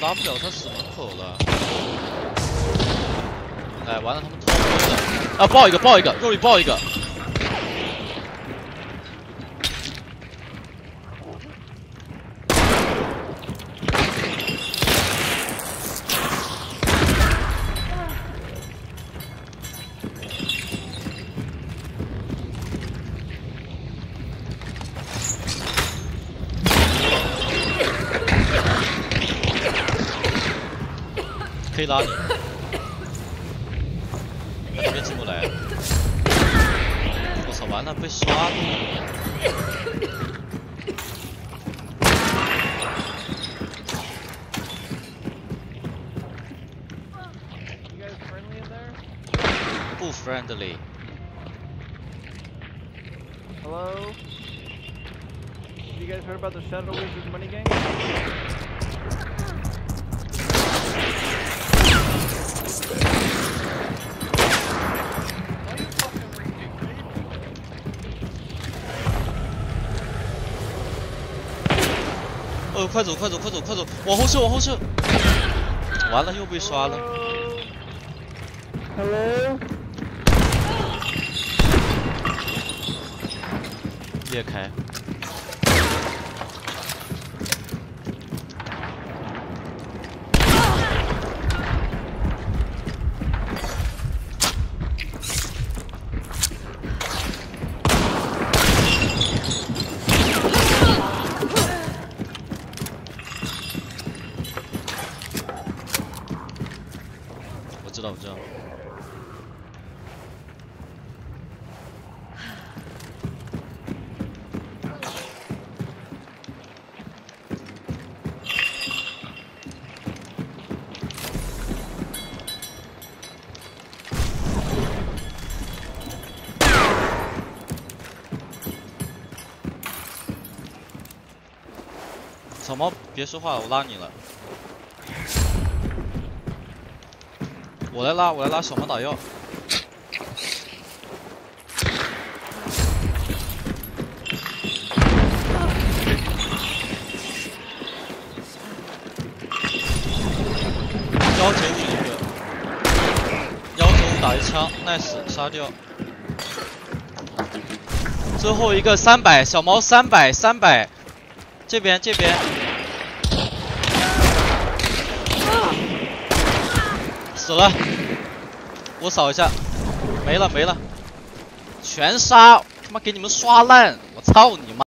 打不了，他死门口了。哎，完了，他们偷的。啊，爆一个，爆一个，肉里爆一个。可以拉你，那边进不来。我操，完了，被刷了。不 friendly。 Hello? You guys heard about the Shadow Wizard money gang? 哦，快走，快走，快走，快走！往后撤，往后撤！完了，又被刷了。 Hello? 裂开。我知道，我知道。草猫，别说话，我拉你了。我来拉，我来拉小猫打药。195一个，195打一枪 ，nice 杀掉。最后一个300，小毛300，这边这边。死了，我扫一下，没了没了，全杀，他妈给你们刷烂，我操你妈！